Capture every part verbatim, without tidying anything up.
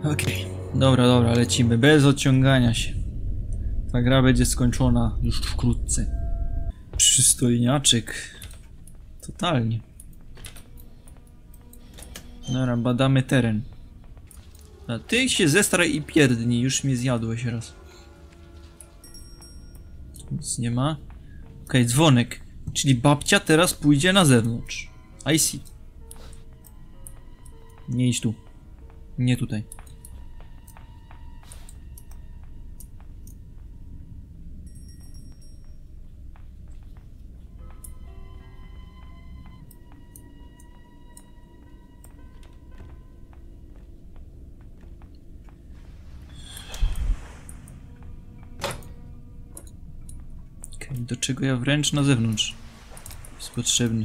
Okej, okay. Dobra, dobra, lecimy, bez odciągania się. Ta gra będzie skończona już wkrótce. Przystojniaczek. Totalnie. Dobra, badamy teren. A ty się zestraj i pierdnij, już mnie zjadłeś raz. Nic nie ma. Okej, okay, dzwonek. Czyli babcia teraz pójdzie na zewnątrz. I see. Nie idź tu. Nie tutaj. Do czego ja wręcz na zewnątrz jest potrzebny.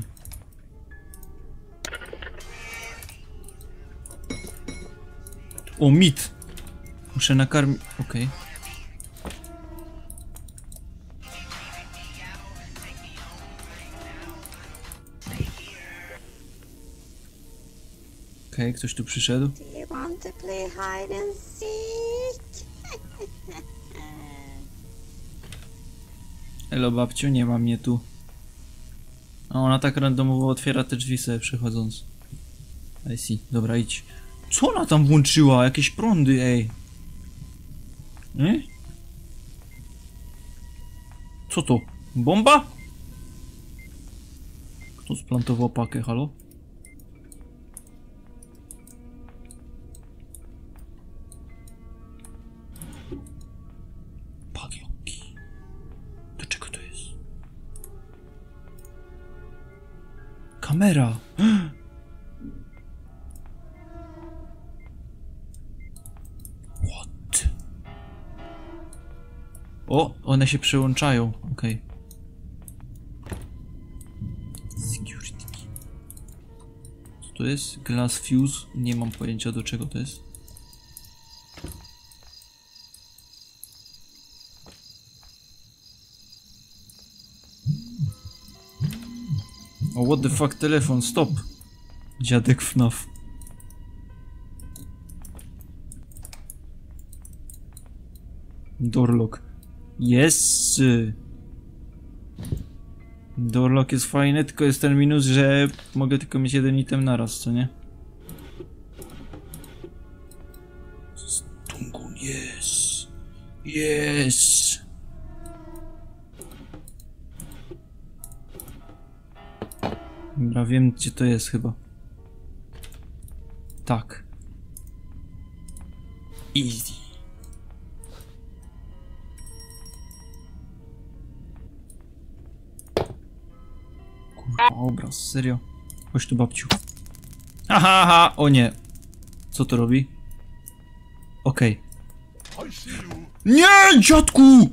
O, mit! Muszę nakarmić... Okej. Okay. Okej, okay, ktoś tu przyszedł. Elo babciu, nie ma mnie tu. A ona tak randomowo otwiera te drzwi sobie przechodząc. I see. Dobra, idź. Co ona tam włączyła? Jakieś prądy, ej. Nie? Co to? Bomba? Kto splantował pakę, halo? Padloki. Do czego to jest? Kamera! What? O, one się przełączają, okej. Okay. Security. Co to jest? Glass fuse? Nie mam pojęcia, do czego to jest. O, what the fuck, telefon, stop! Dziadek F N A F. Doorlock. Yes! Doorlock jest fajny, tylko jest ten minus, że mogę tylko mieć jeden item naraz, co nie? Stungun, yes! Yes! Dobra, wiem gdzie to jest chyba. Tak. Easy. Kurwa, obraz, serio. Chodź tu, babciu. Aha, aha, o nie. Co to robi? Okej. Okay. Nie, dziadku!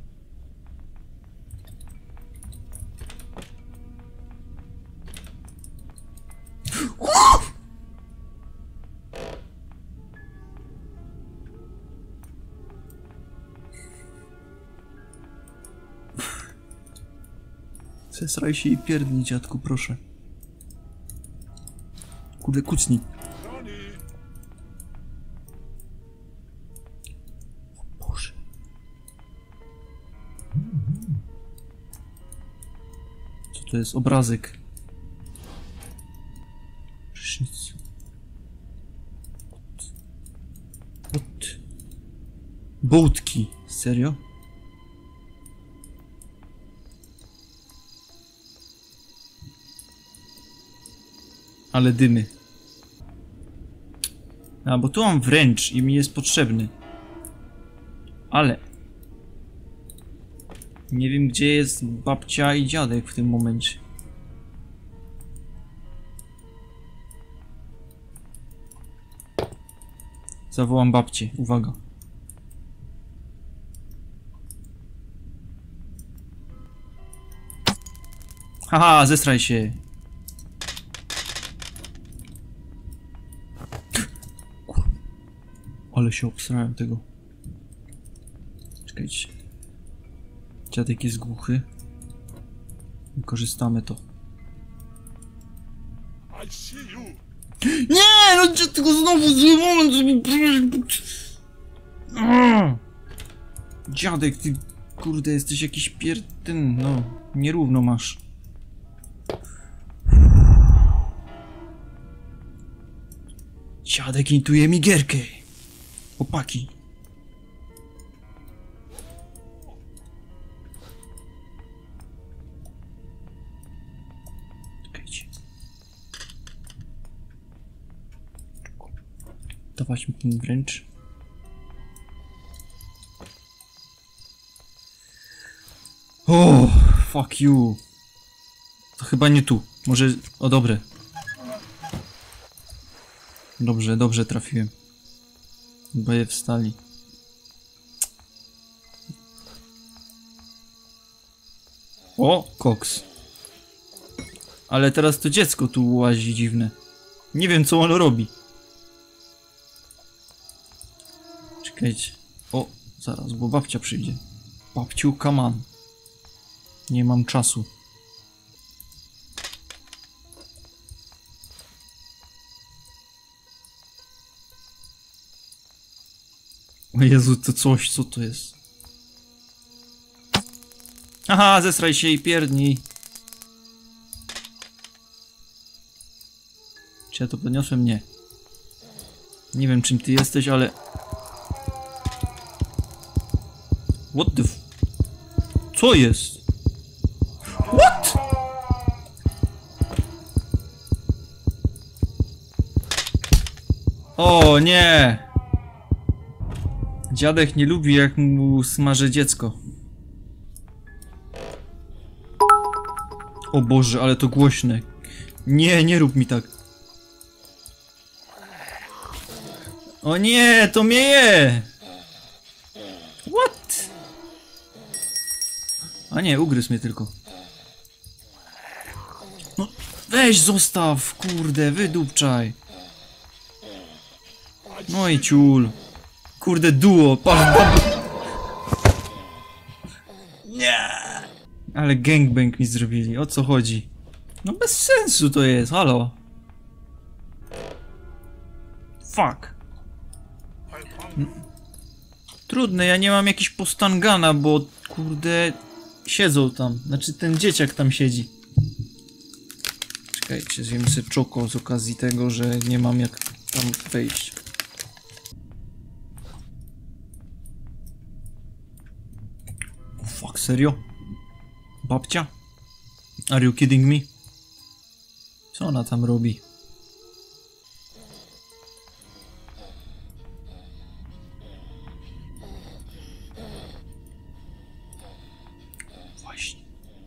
Zesraj się i pierdnij, dziadku, proszę. Kurde, kucnij. O Boże. Co to jest? Obrazek. Prysznic. Od... Bołtki. Serio? Ale dymy. A, bo tu mam wręcz i mi jest potrzebny. Ale... nie wiem, gdzie jest babcia i dziadek w tym momencie. Zawołam babcię. Uwaga. Haha, zestraj się. Ale się obsrałem tego. Czekajcie. Dziadek jest głuchy. Wykorzystamy to. Nie, no gdzie tylko znowu zły moment, żeby... Dziadek, ty kurde, jesteś jakiś pierdyn, no, nierówno masz. Dziadek intuje mi gierkę. Chłopaki. Czekajcie. Dawać mi ten wręcz. O, fuck you. To chyba nie tu. Może... O, dobre. Dobrze, dobrze trafiłem. Chyba je wstali. O, koks. Ale teraz to dziecko tu łazi dziwne. Nie wiem, co ono robi. Czekajcie. O, zaraz, bo babcia przyjdzie. Babciu, come on. Nie mam czasu. O Jezu, to coś, co to jest? Aha, zesraj się i pierdnij. Czy ja to podniosłem? Nie. Nie wiem, czym ty jesteś, ale... What the f... Co jest? What? O nie! Dziadek nie lubi, jak mu smaży dziecko. O Boże, ale to głośne. Nie, nie rób mi tak. O nie, to mnie je! What? A nie, ugryzł mnie tylko. No, weź zostaw, kurde, wydupczaj. No i ciul. Kurde, duo, patrz, babu. Nie. Ale gangbang mi zrobili, o co chodzi? No bez sensu to jest, halo. Fuck. Trudne, ja nie mam jakiś postangana, bo kurde siedzą tam, znaczy ten dzieciak tam siedzi. Czekajcie, zjemy sobie czoko z okazji tego, że nie mam jak tam wejść. Fuck, serio? Babcia? Are you kidding me? Co ona tam robi? Właśnie.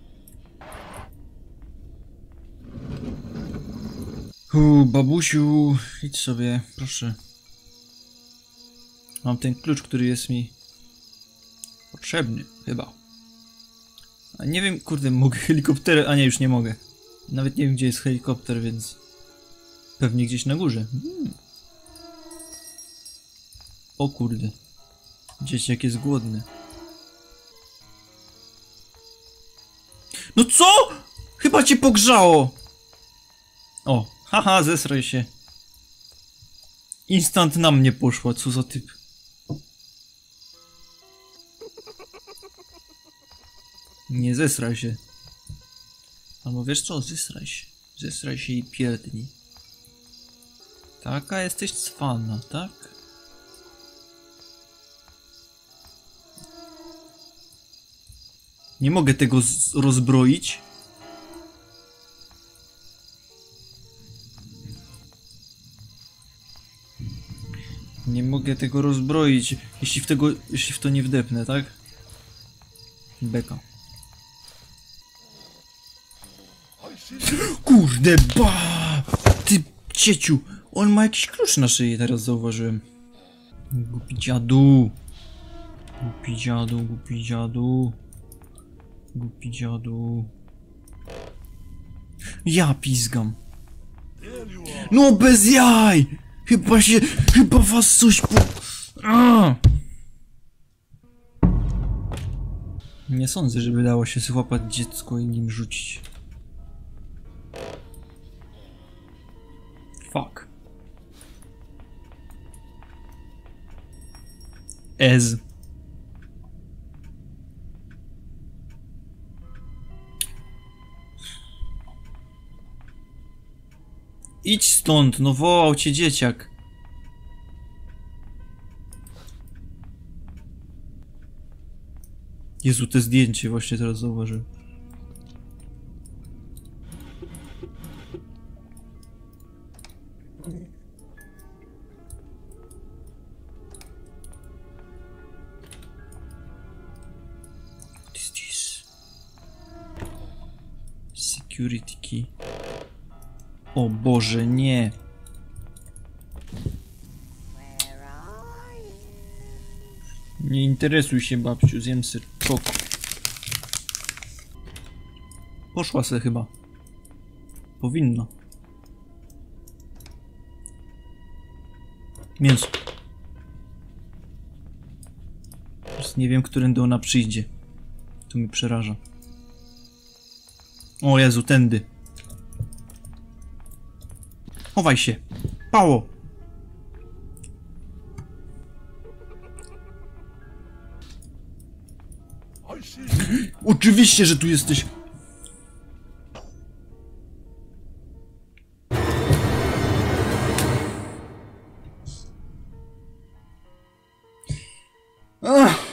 Hu, babusiu, idź sobie, proszę. Mam ten klucz, który jest mi potrzebny, chyba. A nie wiem, kurde, mogę helikopterem, a nie, już nie mogę. Nawet nie wiem, gdzie jest helikopter, więc... Pewnie gdzieś na górze. Hmm. O kurde. Dzieciak jest głodny. No co?! Chyba cię pogrzało! O, haha, zesraj się. Instant na mnie poszła, co za typ. Nie zesraj się. Albo wiesz co, zesraj się. Zesraj się i pierdnij. Taka jesteś cwana, tak? Nie mogę tego rozbroić. Nie mogę tego rozbroić, jeśli w tego, jeśli w to nie wdepnę, tak? Beka. Kurde, ba! Ty cieciu! On ma jakiś klucz na szyi, teraz zauważyłem. Głupi dziadu. Głupi dziadu, głupi dziadu. Głupi dziadu. Ja pizgam. No bez jaj! Chyba się... Chyba was coś po... A! Nie sądzę, żeby dało się złapać dziecko i nim rzucić. Fuck. Ez. Idź stąd, no wołał cię dzieciak. Jezu, te zdjęcie właśnie teraz zauważyłem. What is this? Security key. O Boże, nie. Nie interesuj się, babciu, zjem ser czok. Poszła se chyba. Powinna. Mięso. Teraz nie wiem, którędy ona przyjdzie. To mnie przeraża. O Jezu, tędy. Chowaj się. Pało. Oczywiście, że tu jesteś. Ach.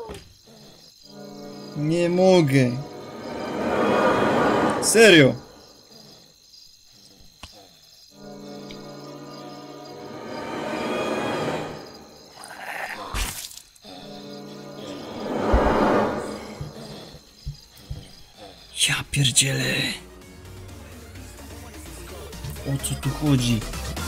Nie mogę. Serio. Ja pierdzielę. O co tu chodzi?